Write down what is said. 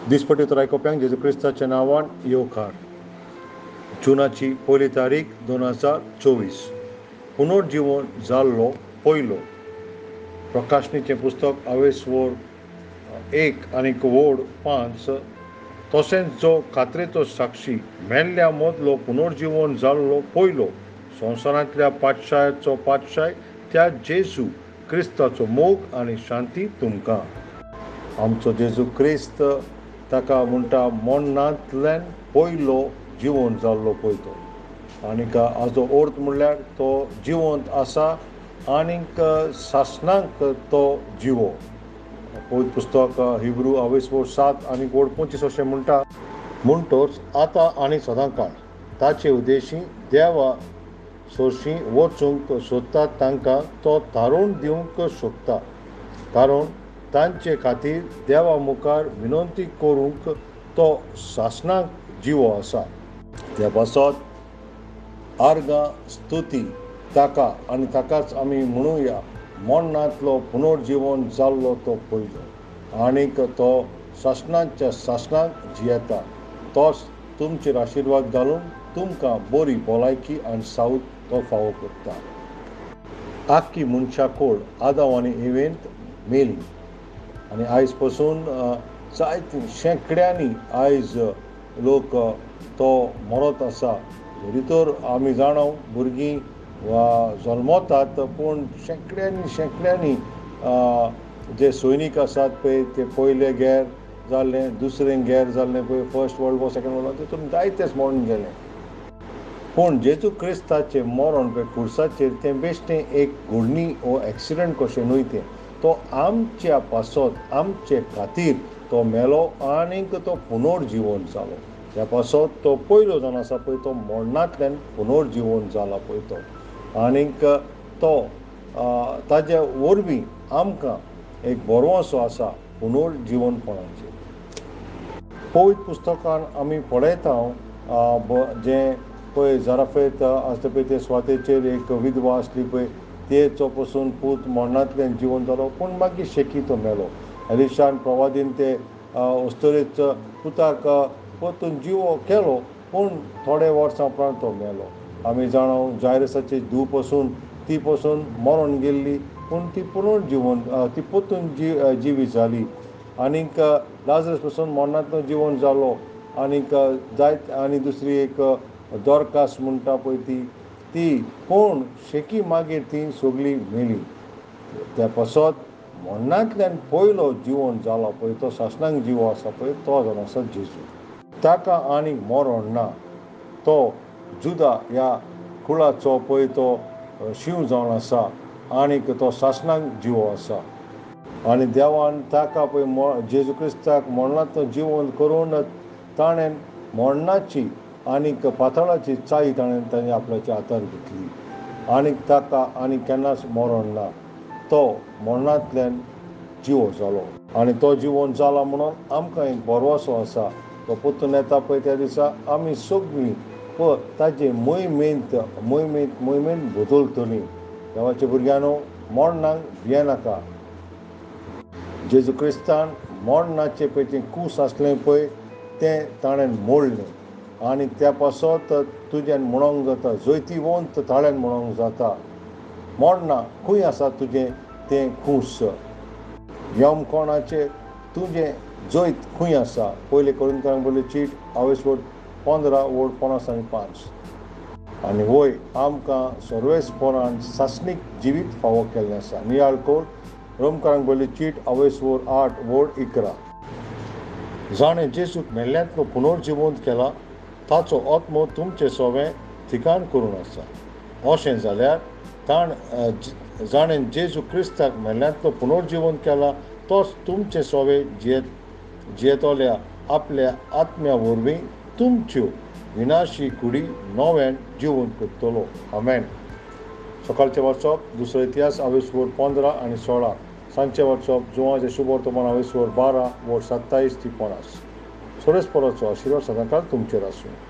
दिसपट्टी तर आयकोप्यांक जेजू क्रिस्ताच्या नांवान येवकार. जुनाची 1 तारीख 2024. पुनर्जीवन जाल्लो पयलो. प्रकाशनीचें पुस्तक 1 आनी वोड 5. तशेंच जो खात्रेचो साक्षी मेल्ल्या मदलो पुनर्जीवन जाल्लो पयलो संवसारांतल्या पातशायेचो पातशाय त्या जेजू क्रिस्ताचो मोग आनी शांती तुमकां. आमचो जेजू क्रिस्त ताका म्हणटा मरणांतल्यान पयलो जिवंत जाल्लो पळय आनीक हाजो अर्थ म्हणल्यार तो जिवंत आसा आनीक सासणांक तो जिवो. पवित्र पुस्तक हिब्रू 7 आनी 25 अशें म्हणटा. म्हणटच आतां आनी सदांकाळ ताचे उद्देशी देवा सोर्शी वचूंक सोदतात तांकां तो तारून दिवंक सोदता, कारण तांचे खातीर देवा मुखार विनंती करूंक तो सासणांक जिवो आसा. त्या पासत आर्गां स्तुती ताका आनी ताकाच आमी म्हणुया मरणांतलो पुनर्जीवन जाल्लो तो पयलो आनीक तो सासणांच्या सासणांक जियेता. तोच तुमचेर आशिर्वाद घालून तुमकां बरी भलायकी आनी सावथ तो फावो करता. आख्खी मनशाकूळ आदाम आनी इवेंत मेली आनी आयज पासून जायती शेंकड्यांनी आयज लोक तो मरत आसा. जरी तर आमी जाणव भुरगीं वा जल्मतात पूण शेंकड्यांनी जे सैनीक आसात पळय ते पयले गॅर जाल्लें, दुसरें गॅर जाल्लें पळय, first world war, second world war, तितून जायतेच मरून गेले. पूण जेजू क्रिस्ताचें मरण पळय खुर्साचेर तें बेश्टें एक घडणी वो एक्सिडंट कशें न्हय तें. तो आमच्या पासत आमचे खातीर तो मेलो आनीक तो पुनर्जीवन जालो. त्या पासत तो पयलो जावन आसा पळय तो मरणांतल्यान पुनर्जीवन जाला पळय तो. आनीक तो ताजे वरवीं आमकां एक बरोसो आसा पुनर्जीवनपणाचेर. पवित्र पुस्तकान आमी पळयता जें पळय जाराफेत आसता पळय ते स्वातेचेर एक विधवा आसली पळय, तेचो पसून पूत मरणांतल्यान जिवन जालो पूण मागीर शेकी तो मेलो. एलिशान प्रवादीन ते अस्तरेच पुताक परतून जिवो केलो पूण थोडे वर्सां उपरांत तो मेलो. आमी जाणव जायरसाची धूव पसून ती पसून मरून गेल्ली पूण ती पुनर्जीवन ती परतून जिवी जाली. आनीक लाजरस पसून मरणांतलो जिवन जालो. आनीक जायत आनी दुसरी एक दोरकास म्हणटा पळय ती पूण शेकी मागीर ती सगळी मेली. त्या पासत मरणांतल्यान पयलो जिवन जाला पळय तो सासणांक जिवो आसा पळय तो जावन आसा जेजू. ताका आनीक मरण ना. तो जुदा ह्या कुळाचो पळय तो शिव जावन आसा आनीक तो सासणांक जिवो आसा. आनी देवान ताका पळय जेजू क्रिस्ताक मरणांतलो जिवंत करून ताणें मरणाची आनीक पाताळाची चाळी ताणें आपल्याच्या हातार घेतली आनीक ताका आनीक केन्नाच मरण ना. तो मरणांतल्यान जिवो जालो आनी तो जिवंत जाला म्हणून आमकां एक बरवसो आसा. तो परतून येता पळय त्या दिसा आमी सगळीं ताजे मोहिमेंत बदलतलीं. देवाच्या भुरग्यांनो, मरणाक भियेनाका. जेजू क्रिस्तान मरणाचें पळय तें कूस आसलें पळय तें ताणें मोडलें आनी त्या पासत तुज्यान म्हणोंक जाता जैतिवंत ताळेन म्हणोंक जाता मरणां खंय आसा तुजें तें खूस. यमकोणाचें तुजें जैत खंय आसा. 1 कोरिंथ्यांक बरयल्ली चीट 15:15-5. आनी वय आमकां सर्वेस्परान सासणीक जिवीत फावो केल्लें आसा. नियाळ कोर रोमकारांक बरयल्ली चीट 8:11. जाणें जेजूक मेल्ल्यांतलो पुनर्जिवंत केला ताचो आत्मो तुमचें सवें ठिकाण करून आसा. अशें जाल्यार जाणें जेजू क्रिस्ताक मेल्ल्यांतलो पुनर्जिवंत केला तोच तुमचें सवें जियेतल्या आपल्या आत्म्या वरवीं तुमच्यो विनाशी कुडी नव्यान जिवंत करतलो. आमेन. सकाळचें वाचप 2 इतिहास 15 आनी 16. सांजचें वाचप जुवांचें शुभ वर्तमान 12 27-50. सोरेस्पराचो आशिर्वाद सदांकाळ तुमचेर आसूं.